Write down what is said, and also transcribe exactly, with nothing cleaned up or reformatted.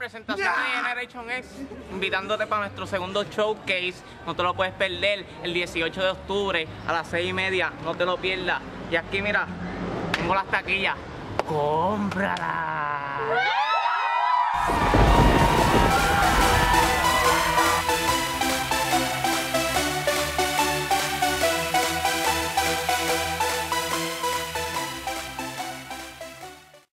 presentación de Generation X, invitándote para nuestro segundo showcase. No te lo puedes perder el dieciocho de octubre a las seis y media. No te lo pierdas. Y aquí, mira, tengo las taquillas. ¡Cómprala!